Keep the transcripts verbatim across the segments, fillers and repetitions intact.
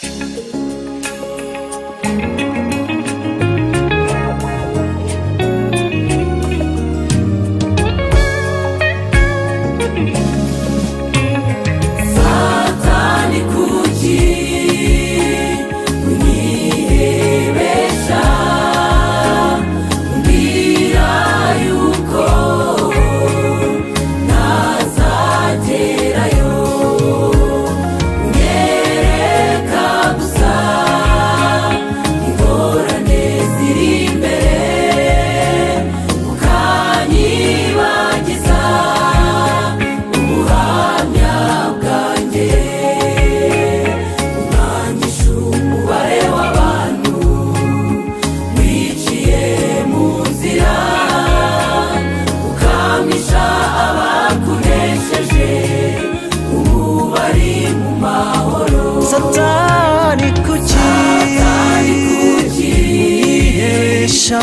Satani kuki ihesha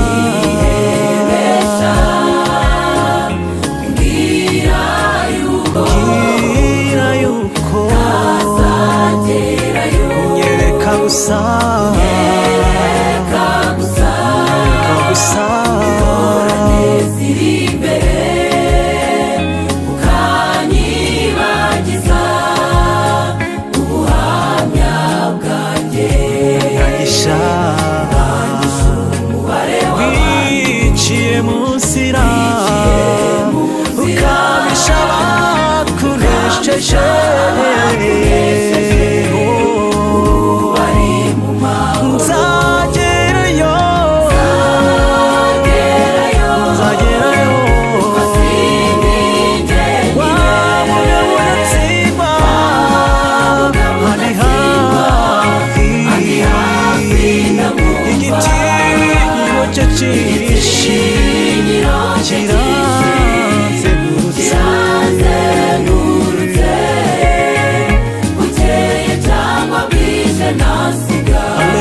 ngira yuko nyereka gusa nyereka gusa ingorane ziri imbere ukanyibagiza ubuhamya bwanjye nkagisha wiciye mu nzira ukamisha abakunesheje nzagerayo wabuye buratsimba hari hafi igitinyiro cye cyinshi kirazengurutse bukeye cyangwa bwije ntasiga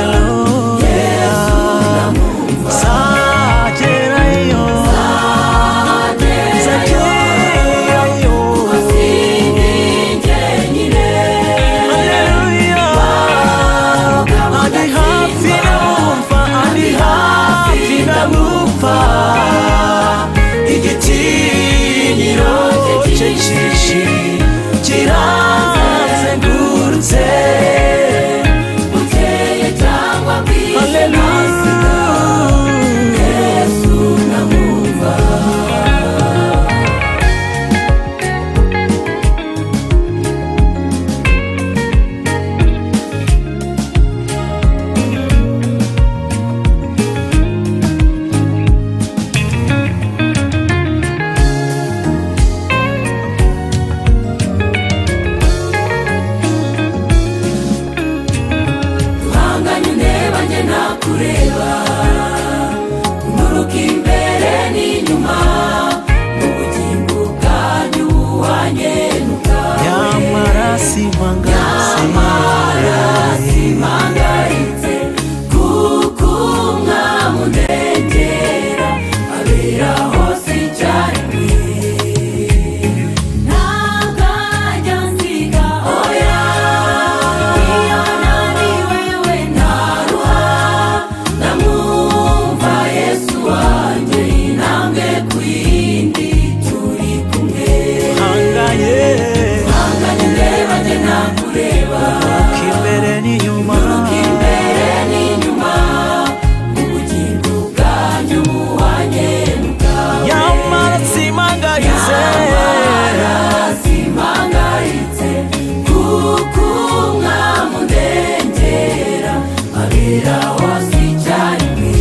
nzagerayo nzagerayo njyenyine ari hafi ndamwumva ari hafi ndamwumva igitinyiro cye cyinshi kirazengurutse bukeye cyangwa bwije ntasiga Yesu ndamwumva. Kureba umuruka imbere n'inyuma mu bugingo bwanyu wanyenuka nyamara simpangayitse kuko mwamundengera abera hose icyarimwe ntabwo ajya nsiga oya iyo naniwe we ntaruha ndamwumva Yesu wanjye intambwe ku yindi turi kumwe hanganye hanganye ndeba njye nakureba imbere n'inyuma imbere n'inyuma mu bugingo bwanyu wanyenuka nyamara simpangayitse nyamara simpangayitse kuko mwamundengera abera hose icyarimwe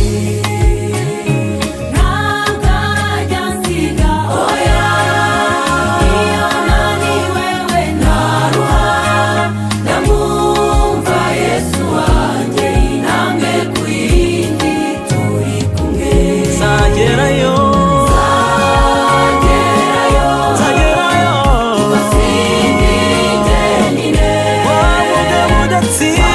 ntabwo ajya nsiga oya iyo naniwe we ntaruha ndamwumva Yesu wanjye intambwe ku yindi turi kumwe nzagerayo nzagerayo nzagerayo basindi njyenyine wabuge budatsinda